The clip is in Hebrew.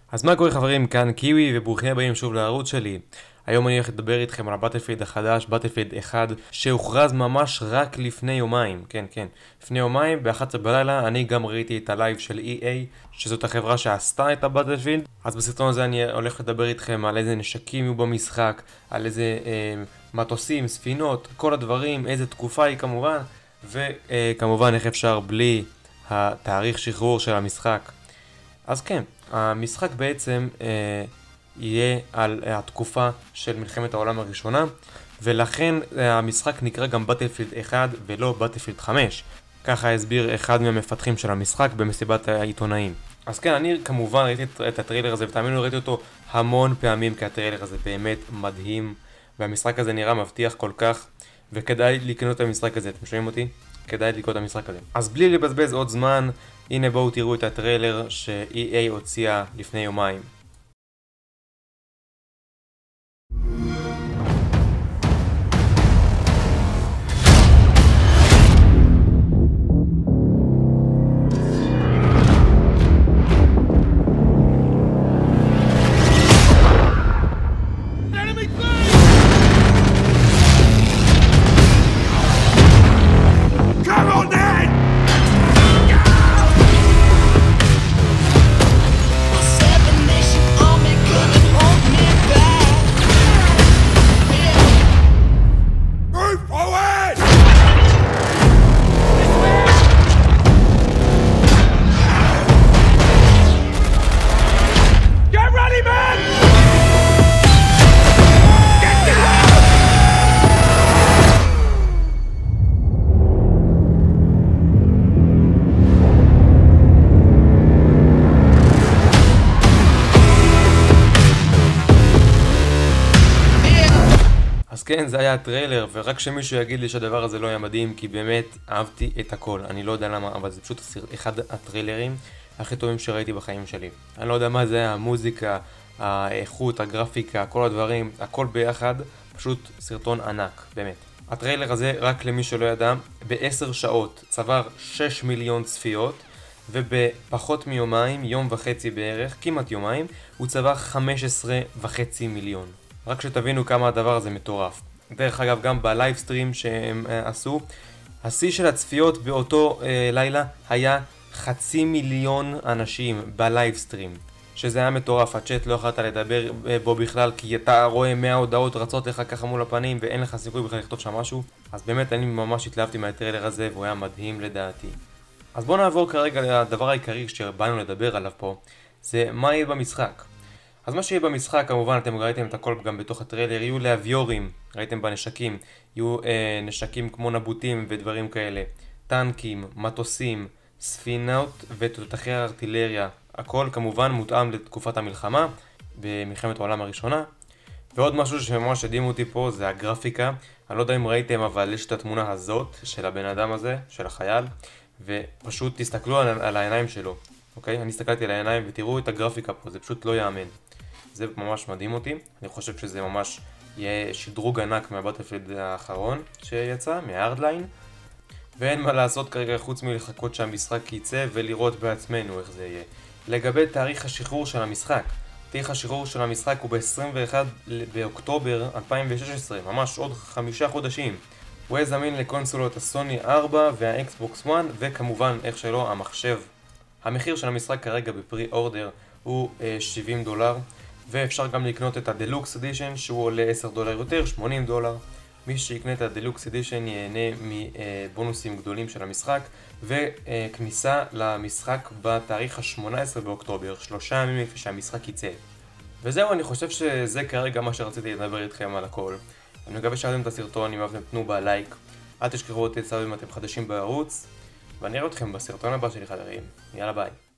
אז מה קורה חברים, כאן קיווי וברוכים הבאים שוב לערוץ שלי. היום אני הולך לדבר איתכם על הבטלפילד החדש, בטלפילד 1, שהוכרז ממש רק לפני יומיים. כן, לפני יומיים, ב-11 בלילה, אני גם ראיתי את הלייב של EA, שזאת החברה שעשתה את הבטלפילד. אז בסרטון הזה אני הולך לדבר איתכם על איזה נשקים יהיו במשחק, על איזה מטוסים, ספינות, כל הדברים, איזה תקופה היא כמובן, וכמובן איך אפשר בלי התאריך שחרור של המשחק. אז כן, המשחק בעצם יהיה על התקופה של מלחמת העולם הראשונה, ולכן המשחק נקרא גם בטלפילד 1 ולא בטלפילד 5. ככה הסביר אחד מהמפתחים של המשחק במסיבת העיתונאים. אז כן, אני כמובן ראיתי את הטריילר הזה, ותאמינו ראיתי אותו המון פעמים, כי הטריילר הזה באמת מדהים, והמשחק הזה נראה מבטיח כל כך, וכדאי לקנות את המשחק הזה, אתם שומעים אותי? כדאי לקנות את המשחק הזה. אז בלי לבזבז עוד זמן, הנה בואו תראו את הטריילר ש-EA הוציאה לפני יומיים. אז כן, זה היה הטריילר, ורק שמישהו יגיד לי שהדבר הזה לא היה מדהים, כי באמת אהבתי את הכל. אני לא יודע למה, אבל זה פשוט אחד הטריילרים הכי טובים שראיתי בחיים שלי. אני לא יודע מה זה היה, המוזיקה, האיכות, הגרפיקה, כל הדברים, הכל ביחד, פשוט סרטון ענק, באמת. הטריילר הזה, רק למי שלא ידע, ב10 שעות צבר 6 מיליון צפיות, ובפחות מיומיים, יום וחצי בערך, כמעט יומיים, הוא צבר 15.5 מיליון. רק שתבינו כמה הדבר הזה מטורף. דרך אגב, גם בלייבסטרים שהם עשו, השיא של הצפיות באותו לילה היה 500,000 אנשים בלייבסטרים, שזה היה מטורף. הצ'אט לא יכולת לדבר בו בכלל, כי אתה רואה 100 הודעות רצות לך ככה מול הפנים ואין לך סיכוי בכלל לכתוב שם משהו. אז באמת אני ממש התלהבתי מהטריילר הזה והוא היה מדהים לדעתי. אז בואו נעבור כרגע לדבר העיקרי שבאנו לדבר עליו פה, זה מה יהיה במשחק. אז מה שיהיה במשחק, כמובן אתם ראיתם את הכל גם בתוך הטריילר, יהיו לאוויורים, ראיתם בנשקים, יהיו נשקים כמו נבוטים ודברים כאלה, טנקים, מטוסים, ספינות ותותחי ארטילריה, הכל כמובן מותאם לתקופת המלחמה במלחמת העולם הראשונה. ועוד משהו שממש הדהים אותי פה זה הגרפיקה. אני לא יודע אם ראיתם, אבל יש את התמונה הזאת של הבן אדם הזה, של החייל, ופשוט תסתכלו על העיניים שלו. אוקיי? אני הסתכלתי על העיניים ותראו את הגרפיקה פה, זה פשוט לא יאמן. זה ממש מדהים אותי. אני חושב שזה ממש יהיה שדרוג ענק מהבטלפילד האחרון שיצא, מההארדליין. ואין מה לעשות כרגע חוץ מלחכות שהמשחק יצא ולראות בעצמנו איך זה יהיה. לגבי תאריך השחרור של המשחק, תאריך השחרור של המשחק הוא ב-21 באוקטובר 2016, ממש עוד 5 חודשים. הוא יהיה זמין לקונסולות הסוני 4 והאקסבוקס 1 וכמובן איך שלא המחשב. המחיר של המשחק כרגע בפרי אורדר הוא $70, ואפשר גם לקנות את הדלוקס אדישן שהוא עולה $10 יותר, $80. מי שיקנה את הדלוקס אדישן ייהנה מבונוסים גדולים של המשחק, וכניסה למשחק בתאריך ה-18 באוקטובר, 3 ימים לפני שהמשחק יצא. וזהו, אני חושב שזה כרגע מה שרציתי לדבר איתכם על הכל. אני מקווה שאהבתם את הסרטון, אם אהבתם תנו בלייק, אל תשכחו אותי סאב אם אתם חדשים בערוץ, ואני אראה אתכם בסרטון הבא שלי חברים. יאללה ביי.